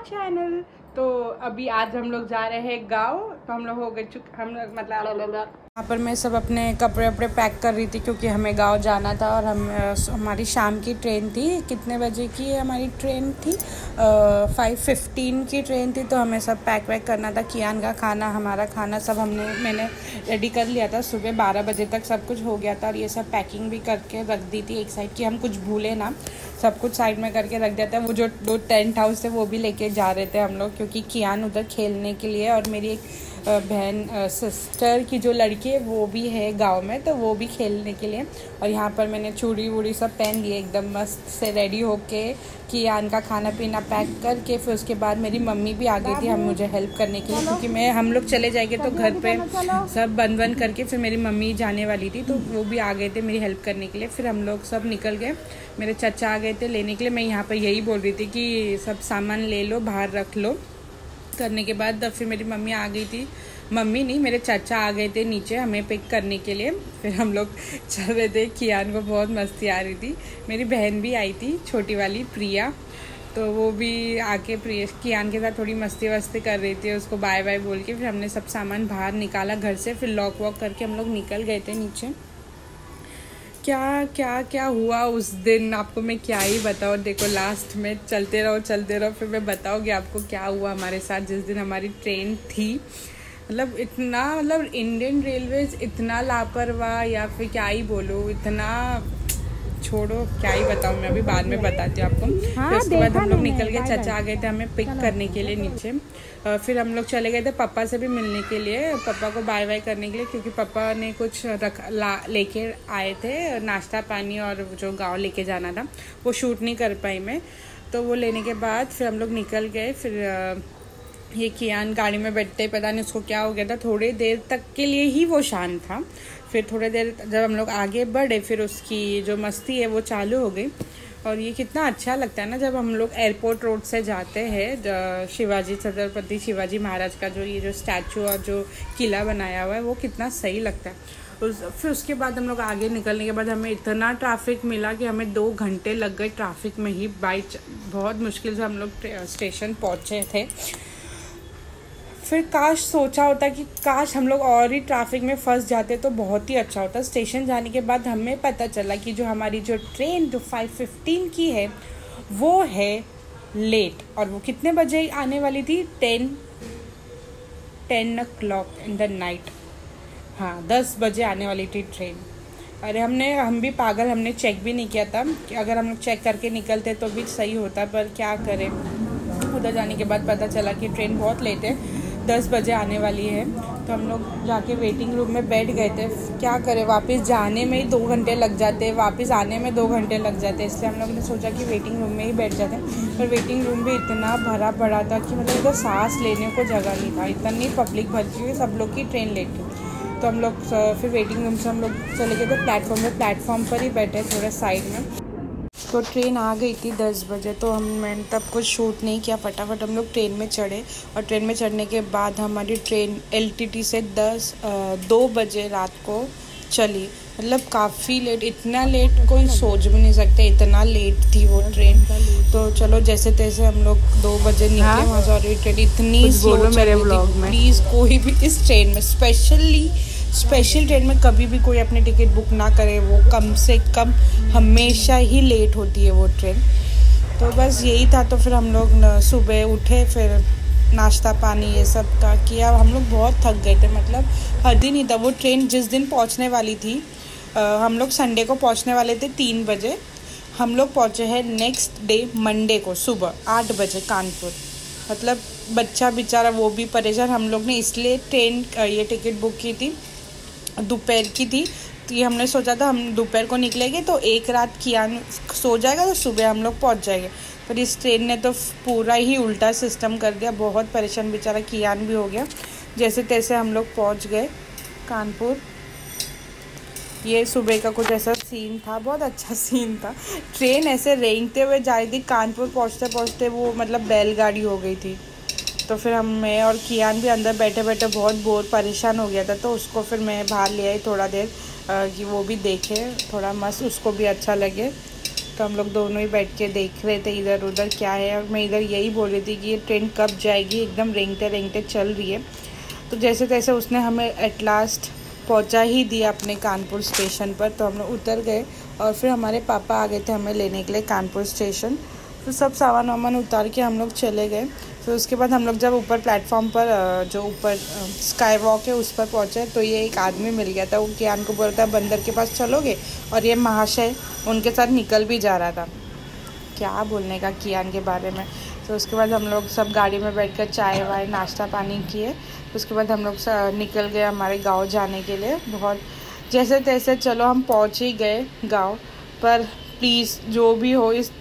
Channel. तो अभी आज हम लोग जा रहे हैं गाँव। तो हम लोग हो गए हम लोग मतलब यहाँ पर मैं सब अपने कपड़े वपड़े पैक कर रही थी क्योंकि हमें गांव जाना था और हमारी शाम की ट्रेन थी। कितने बजे की हमारी ट्रेन थी? 5:15 की ट्रेन थी। तो हमें सब पैक वैक करना था। कियान का खाना, हमारा खाना सब मैंने रेडी कर लिया था। सुबह 12 बजे तक सब कुछ हो गया था और ये सब पैकिंग भी करके रख दी थी एक साइड की, हम कुछ भूले ना। सब कुछ साइड में करके रख दिया था। वो जो 2 टेंट हाउस थे वो भी लेके जा रहे थे हम लोग, क्योंकि कियान उधर खेलने के लिए और मेरी एक बहन सिस्टर की जो लड़की है वो भी है गांव में, तो वो भी खेलने के लिए। और यहाँ पर मैंने चूड़ी वूड़ी सब पहन लिए, एकदम मस्त से रेडी होके कियान का खाना पीना पैक करके। फिर उसके बाद मेरी मम्मी भी आ गई थी मुझे हेल्प करने के लिए, क्योंकि हम लोग चले जाएंगे तो घर पे सब बंद करके फिर मेरी मम्मी जाने वाली थी, तो वो भी आ गए थे मेरी हेल्प करने के लिए। फिर हम लोग सब निकल गए, मेरे चाचा आ गए थे लेने के लिए। मैं यहाँ पर यही बोल रही थी कि सब सामान ले लो, बाहर रख लो। करने के बाद फिर मेरी मम्मी आ गई थी, मम्मी नहीं मेरे चाचा आ गए थे नीचे हमें पिक करने के लिए। फिर हम लोग चल रहे थे। कियान को बहुत मस्ती आ रही थी। मेरी बहन भी आई थी, छोटी वाली प्रिया, तो वो भी आके कियान के साथ थोड़ी मस्ती वस्ती कर रही थी, उसको बाय बाय बोल के। फिर हमने सब सामान बाहर निकाला घर से, फिर लॉक वॉक करके हम लोग निकल गए थे नीचे। क्या क्या क्या हुआ उस दिन आपको मैं क्या ही बताऊँ। देखो लास्ट में चलते रहो फिर मैं बताऊँगी आपको क्या हुआ हमारे साथ जिस दिन हमारी ट्रेन थी। मतलब इतना, मतलब इंडियन रेलवेज इतना लापरवाह, या फिर क्या ही बोलूँ, इतना छोड़ो क्या ही बताऊँ, मैं अभी बाद में बताती हूँ आपको। फिर उसके बाद हम लोग निकल गए, चाचा आ गए थे हमें पिक करने के लिए नीचे। फिर हम लोग चले गए थे पापा से भी मिलने के लिए, पापा को बाय बाय करने के लिए, क्योंकि पापा ने कुछ लेके आए थे, नाश्ता पानी और जो गाँव लेके जाना था वो शूट नहीं कर पाई मैं। तो वो लेने के बाद फिर हम लोग निकल गए। फिर ये कियान गाड़ी में बैठते पता नहीं उसको क्या हो गया था, थोड़ी देर तक के लिए ही वो शांत था। फिर थोड़ी देर जब हम लोग आगे बढ़े फिर उसकी जो मस्ती है वो चालू हो गई। और ये कितना अच्छा लगता है ना जब हम लोग एयरपोर्ट रोड से जाते हैं, शिवाजी, छत्रपति शिवाजी महाराज का जो ये जो स्टैचू और जो किला बनाया हुआ है वो कितना सही लगता है। फिर उसके बाद हम लोग आगे निकलने के बाद हमें इतना ट्रैफिक मिला कि हमें 2 घंटे लग गए ट्रैफिक में ही। बहुत मुश्किल से हम लोग स्टेशन पहुँचे थे। फिर काश सोचा होता कि काश हम लोग और ही ट्रैफिक में फंस जाते तो बहुत ही अच्छा होता। स्टेशन जाने के बाद हमें पता चला कि जो हमारी जो ट्रेन जो 5:15 की है वो है लेट। और वो कितने बजे आने वाली थी? 10 o'clock इन द नाइट। हाँ 10 बजे आने वाली थी ट्रेन। अरे हम भी पागल, हमने चेक भी नहीं किया था कि अगर हम लोग चेक करके निकलते तो भी सही होता, पर क्या करें। उधर जाने के बाद पता चला कि ट्रेन बहुत लेट है, 10 बजे आने वाली है। तो हम लोग जाके वेटिंग रूम में बैठ गए थे। क्या करें, वापस जाने में ही 2 घंटे लग जाते, वापस आने में 2 घंटे लग जाते, इसलिए हम लोग ने सोचा कि वेटिंग रूम में ही बैठ जाते। पर वेटिंग रूम भी इतना भरा पड़ा था कि मतलब इधर सांस लेने को जगह नहीं था, इतनी पब्लिक भर चुकी, सब लोग की ट्रेन लेट थी। तो हम लोग फिर वेटिंग रूम से हम लोग चले गए थे प्लेटफॉर्म में, प्लेटफॉर्म पर ही बैठे थोड़ा साइड में। तो ट्रेन आ गई थी 10 बजे, तो मैंने तब कुछ शूट नहीं किया, फटाफट हम लोग ट्रेन में चढ़े। और ट्रेन में चढ़ने के बाद हमारी ट्रेन LTT से 2 बजे रात को चली। मतलब काफ़ी लेट, इतना लेट कोई सोच भी नहीं सकते, इतना लेट थी वो ट्रेन। तो चलो जैसे तैसे हम लोग 2 बजे निकले वहाँ से। और ये ट्रेन इतनी स्लो मेरे व्लॉग में, प्लीज़ कोई भी इस ट्रेन में स्पेशल ट्रेन में कभी भी कोई अपनी टिकट बुक ना करे, वो कम से कम हमेशा ही लेट होती है वो ट्रेन। तो बस यही था। तो फिर हम लोग सुबह उठे, फिर नाश्ता पानी ये सब का किया। हम लोग बहुत थक गए थे, मतलब हद ही नहीं था। वो ट्रेन जिस दिन पहुंचने वाली थी, हम लोग संडे को पहुंचने वाले थे 3 बजे, हम लोग पहुंचे हैं नेक्स्ट डे मंडे को सुबह 8 बजे कानपुर। मतलब बच्चा बेचारा वो भी परेशान। हम लोग ने इसलिए ट्रेन ये टिकट बुक की थी, दोपहर की थी। तो ये हमने सोचा था हम दोपहर को निकलेंगे तो एक रात कियान सो जाएगा तो सुबह हम लोग पहुंच जाएंगे। पर इस ट्रेन ने तो पूरा ही उल्टा सिस्टम कर दिया, बहुत परेशान बेचारा कियान भी हो गया। जैसे तैसे हम लोग पहुंच गए कानपुर। ये सुबह का कुछ ऐसा सीन था, बहुत अच्छा सीन था। ट्रेन ऐसे रेंगते हुए जा रही थी, कानपुर पहुँचते पहुँचते वो मतलब बैलगाड़ी हो गई थी। तो फिर मैं और कियान भी अंदर बैठे बैठे बहुत परेशान हो गया था, तो उसको फिर मैं बाहर ले आई थोड़ा देर कि वो भी देखे, थोड़ा मस्त उसको भी अच्छा लगे। तो हम लोग दोनों ही बैठ के देख रहे थे इधर उधर क्या है, और मैं इधर यही बोल रही थी कि ये ट्रेन कब जाएगी, एकदम रेंगते रेंगते चल रही है। तो जैसे तैसे उसने हमें एट लास्ट पहुंचा ही दिया अपने कानपुर स्टेशन पर। तो हम लोग उतर गए और फिर हमारे पापा आ गए थे हमें लेने के लिए कानपुर स्टेशन। तो सब सामान वामान उतार के हम लोग चले गए। फिर उसके बाद हम लोग जब ऊपर प्लेटफॉर्म पर जो ऊपर स्काई वॉक है उस पर पहुँचे तो ये एक आदमी मिल गया था। वो कियान को बोल रहा था बंदर के पास चलोगे, और ये महाशय उनके साथ निकल भी जा रहा था। क्या बोलने का कियान के बारे में। तो उसके बाद हम लोग सब गाड़ी में बैठकर चाय वाय नाश्ता पानी किए। उसके बाद हम लोग निकल गए हमारे गांव जाने के लिए। बहुत जैसे तैसे चलो हम पहुंच ही गए गांव। पर प्लीज़ जो भी हो, इस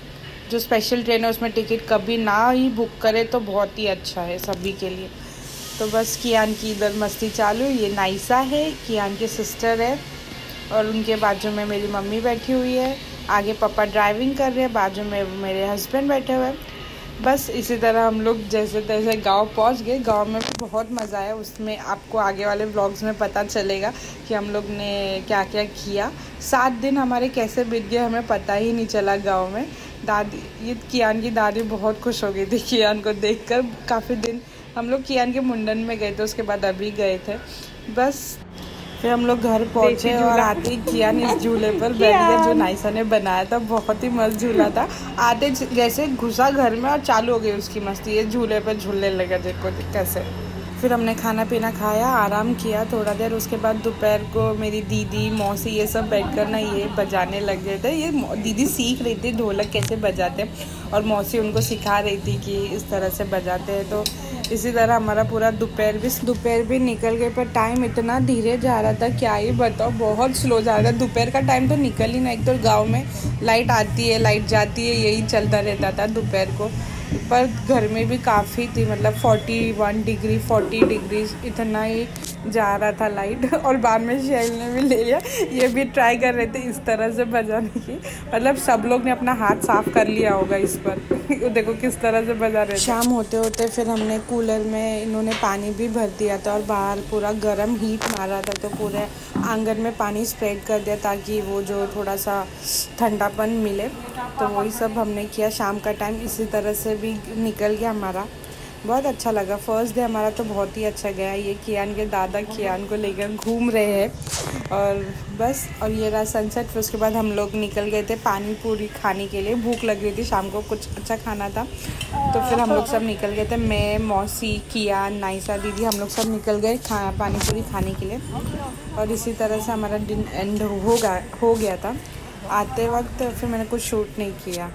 जो स्पेशल ट्रेन है उसमें टिकट कभी ना ही बुक करे तो बहुत ही अच्छा है सभी के लिए। तो बस कियान की इधर मस्ती चालू। ये नाइसा है, कियान की सिस्टर है, और उनके बाजू में मेरी मम्मी बैठी हुई है। आगे पापा ड्राइविंग कर रहे हैं, बाजू में मेरे हस्बैंड बैठे हुए हैं। बस इसी तरह हम लोग जैसे तैसे गांव पहुंच गए। गांव में भी बहुत मज़ा आया। उसमें आपको आगे वाले व्लॉग्स में पता चलेगा कि हम लोग ने क्या क्या किया। 7 दिन हमारे कैसे बीत गए हमें पता ही नहीं चला गांव में। दादी, ये कियान की दादी बहुत खुश हो गई थी कियान को देखकर। काफ़ी दिन हम लोग कियान के मुंडन में गए थे, उसके बाद अभी गए थे। बस फिर हम लोग घर पहुंचे और आते ही कियान इस झूले पर बैठ गया जो नाइसा ने बनाया था। बहुत ही मस्त झूला था। आते जैसे घुसा घर में और चालू हो गई उसकी मस्ती, ये झूले पर झूलने लगा देखो कैसे। फिर हमने खाना पीना खाया, आराम किया थोड़ा देर। उसके बाद दोपहर को मेरी दीदी मौसी ये सब बैठकर ना ये बजाने लग गए थे। ये दीदी सीख रही थी ढोलक कैसे बजाते हैं, और मौसी उनको सिखा रही थी कि इस तरह से बजाते हैं। तो इसी तरह हमारा पूरा दोपहर भी निकल गए। पर टाइम इतना धीरे जा रहा था, क्या ही बताओ, बहुत स्लो जा रहा था। दोपहर का टाइम तो निकल ही ना। एक तो गाँव में लाइट आती है लाइट जाती है, यही चलता रहता था दोपहर को। पर गर्मी भी काफ़ी थी, मतलब 41 डिग्री 40 डिग्री इतना ही जा रहा था लाइट। और बाद में शैल ने भी ले लिया, ये भी ट्राई कर रहे थे इस तरह से बजाने की। मतलब सब लोग ने अपना हाथ साफ कर लिया होगा इस पर। देखो किस तरह से बजा रहे थे। शाम होते होते फिर हमने कूलर में इन्होंने पानी भी भर दिया था, और बाहर पूरा गर्म हीट मार रहा था। तो पूरे आंगन में पानी स्प्रेड कर दिया ताकि वो जो थोड़ा सा ठंडापन मिले। तो वही सब हमने किया। शाम का टाइम इसी तरह से भी निकल गया हमारा। बहुत अच्छा लगा। फर्स्ट डे हमारा तो बहुत ही अच्छा गया। ये कियान के दादा कियान को लेकर घूम रहे हैं, और बस। और ये रहा सनसेट। फिर उसके बाद हम लोग निकल गए थे पानी पूरी खाने के लिए। भूख लग रही थी, शाम को कुछ अच्छा खाना था। तो फिर हम लोग सब निकल गए थे, मैं मौसी कियान नाइसा दीदी, हम लोग सब निकल गए पानी पूरी खाने के लिए। और इसी तरह से हमारा दिन एंड हो गया था। आते वक्त फिर मैंने कुछ शूट नहीं किया।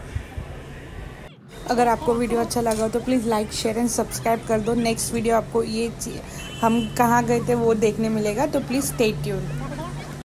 अगर आपको वीडियो अच्छा लगा तो please like share and subscribe कर दो। नेक्स्ट वीडियो आपको ये हम कहाँ गए थे वो देखने मिलेगा, तो प्लीज़ स्टे ट्यून्ड।